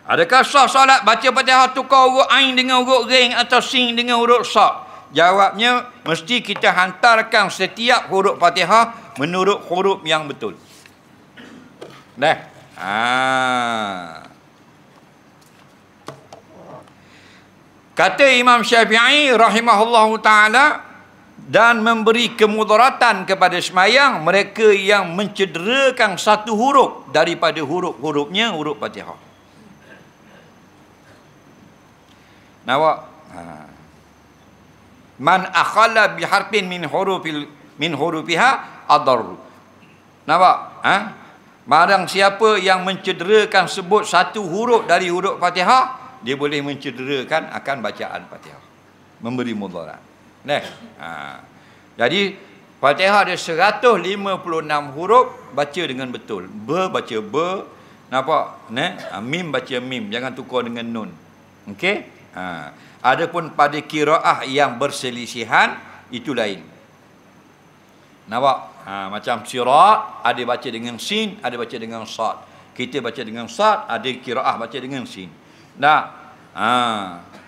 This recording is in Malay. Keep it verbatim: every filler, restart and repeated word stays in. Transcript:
Adakah sah solat baca Fatihah tukar huruf ain dengan huruf ring atau sin dengan huruf sad? Jawabnya, mesti kita hantarkan setiap huruf Fatihah menurut huruf yang betul. Dah. Ha. Kata Imam Syafi'i rahimahullahu ta'ala, dan memberi kemudaratan kepada semayang mereka yang mencederakan satu huruf daripada huruf-hurufnya huruf Fatihah. Nawak. Ha. Man akhala biharfin min hurufil min hurufiha adar. Nampak? Ha? Barang siapa yang mencederakan sebut satu huruf dari huruf Fatihah, dia boleh mencederakan akan bacaan Fatihah, memberi mudarat. Nah, ha. Jadi Fatihah ada seratus lima puluh enam huruf, baca dengan betul. Ba baca ba, nampak? Nah, mim baca mim, jangan tukar dengan nun. Okey? Ha. Adapun pada qiraah yang berselisihan itu lain. Nampak? Ha, macam sirat ada baca dengan sin, ada baca dengan sad. Kita baca dengan sad, ada qiraah baca dengan sin. Nah, ha.